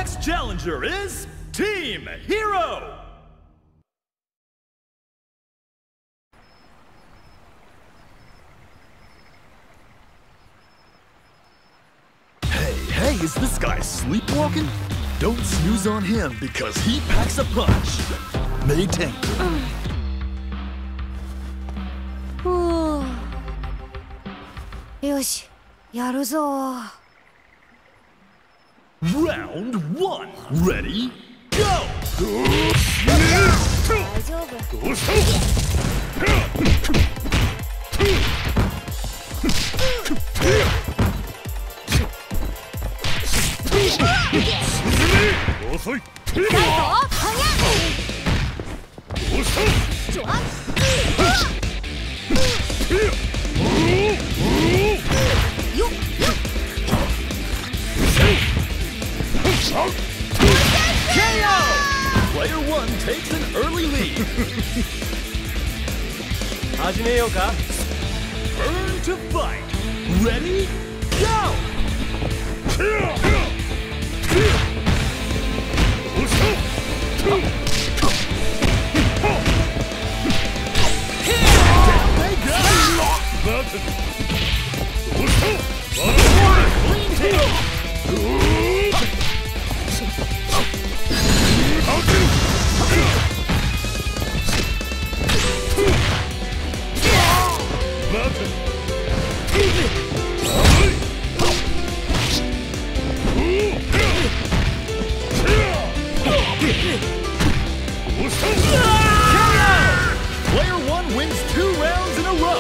next challenger is Team Hero! Hey, is this guy sleepwalking? Don't snooze on him because he packs a punch. Mei Tenku. Yoshi, やるぞ。 Round 1. Ready? Go! 大丈夫。 遅い。 KO! Player 1 takes an early lead. 始めようか? Turn to fight. Ready? Go! Down they go! Clean hit! Player 1 wins 2 rounds in a row.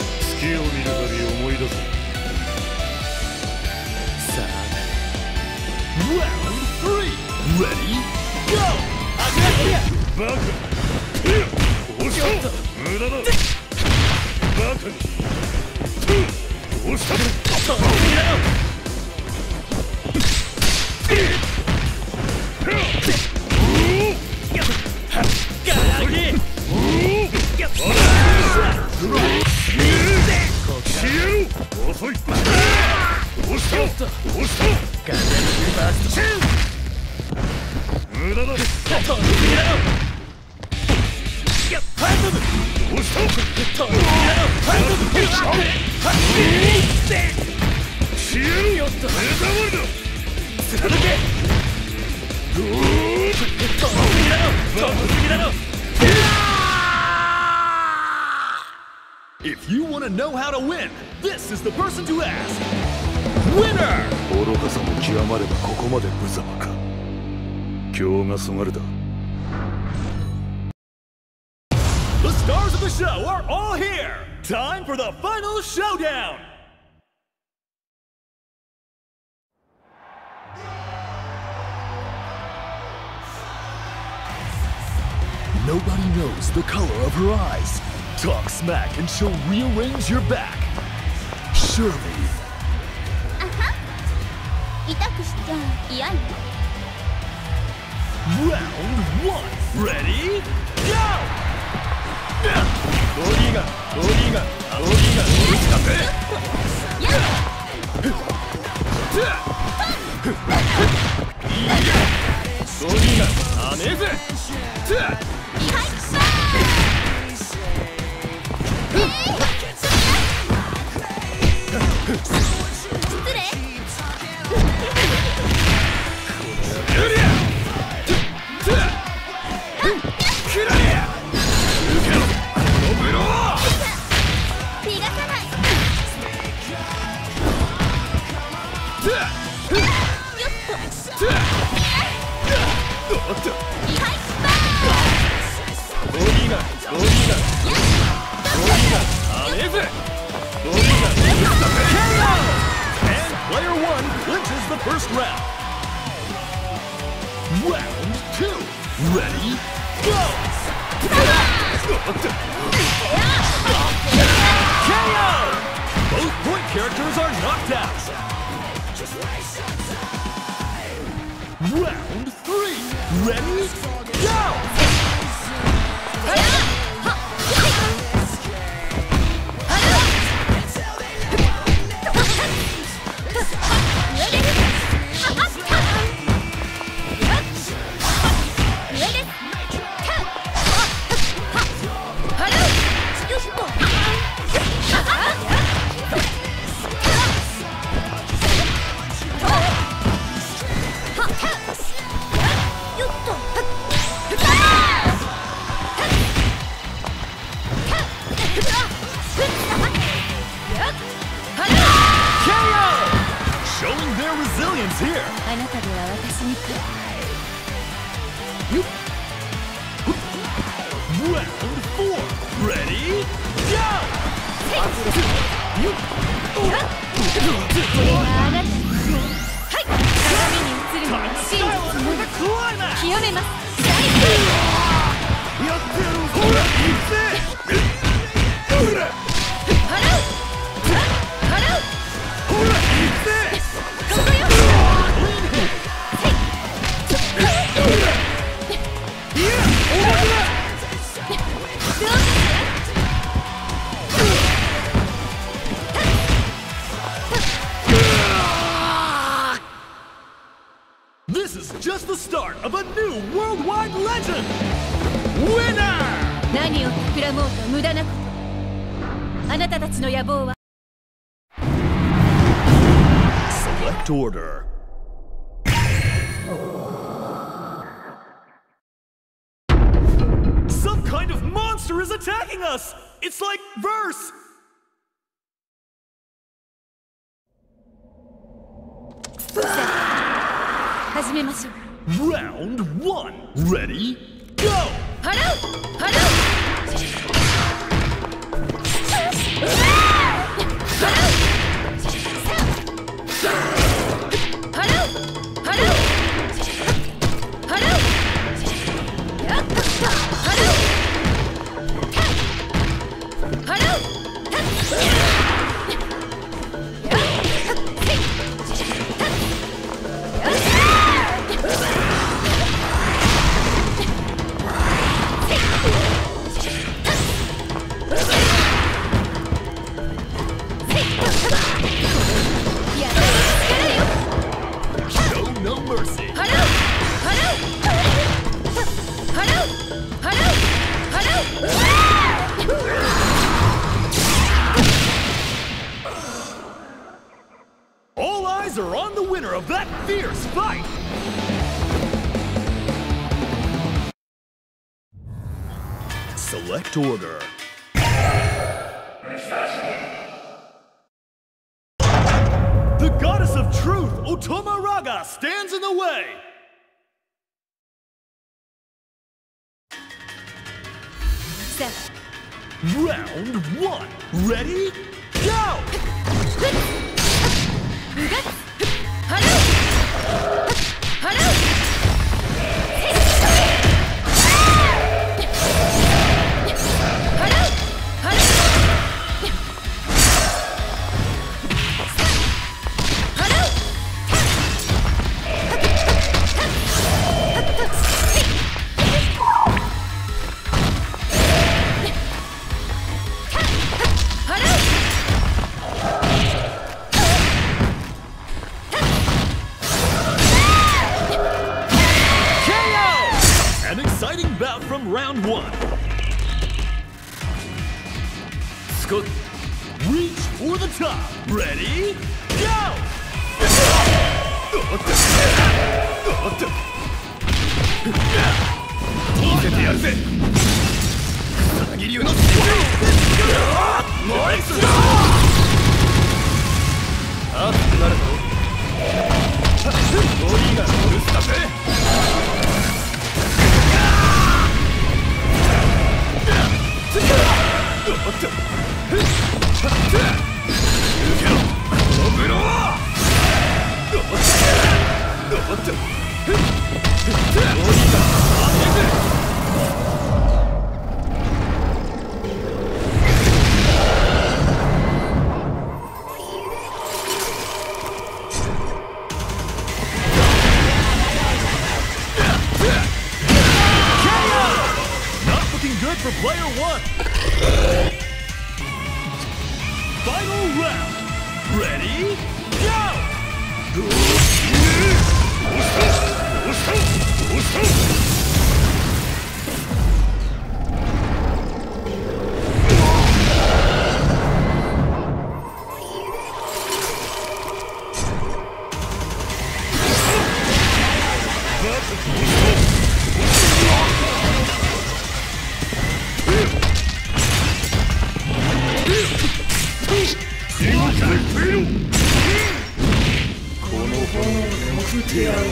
Round 3. Ready? Go! If you want to know how to win, this is the person to ask. Winner! 愚かさも極まればここまで無様か。今日がそがれだ。The stars of the show are all here! Time for the final showdown! Nobody knows the color of her eyes. Talk smack and she'll rearrange your back. Surely. 痛くしちゃ嫌よ。 Round 1. Ready? Go! ボディが打つかって。ボディがアメーズ。Player 1 clinches the first round. Round 2. Ready? Go! KO! Both point characters are knocked out. Round 3. Ready? Go! Brazilians here. あなたでは私にく Round 4. Ready? Go! これがあなたはい鏡に映るのは真実のみ極めますやってやろう。ほら、行くぜ。ほら、 払う払うほら、行くぜ。 ここよ This is just the start of a new worldwide legend! Winner! 何を膨らもうと無駄なことあなたたちの野望は Select order. Some kind of monster is attacking us! It's like verse! 始めましょう Round 1. Ready? Go! 払う払う All eyes are on the winner of that fierce fight! Select order. The goddess of truth, Otoma Raga, stands in the way! Round 1. Ready? Go! An exciting bout from round 1. Scott, reach for the top. Ready? Go! Good for player 1. Final round. Ready? Go! くてやろう。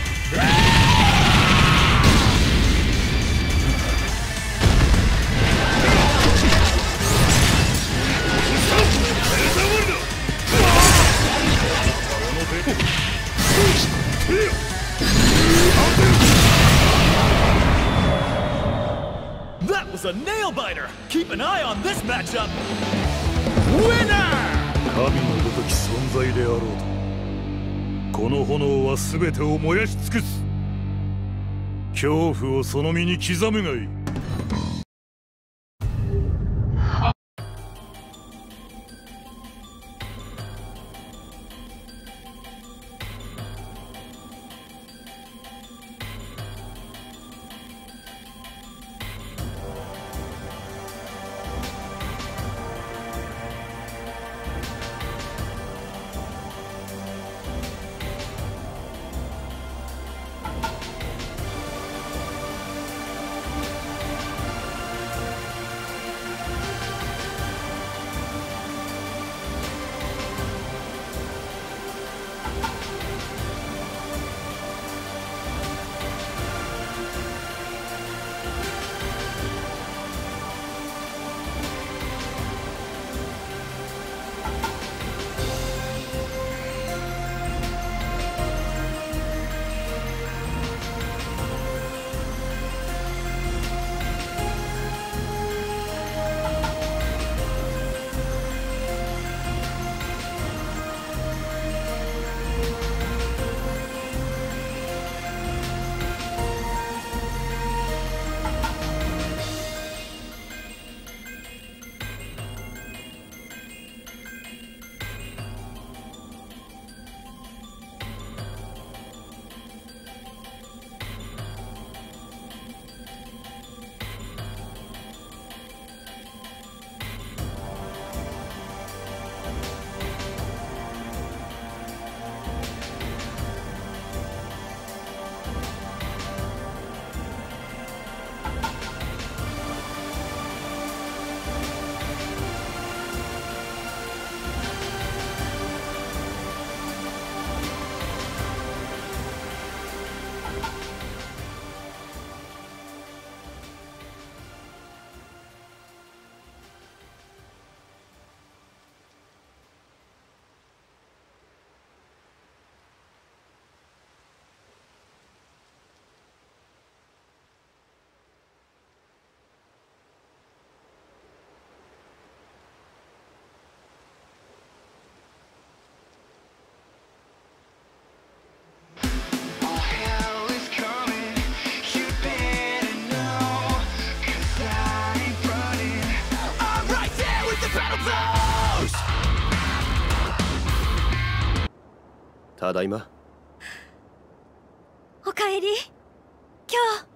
That was a nail biter. Keep an eye on this matchup. Winner! 神のごとき存在であろうと、この炎は全てを燃やし尽くす。恐怖をその身に刻むがいい。 ただいま。 おかえり。今日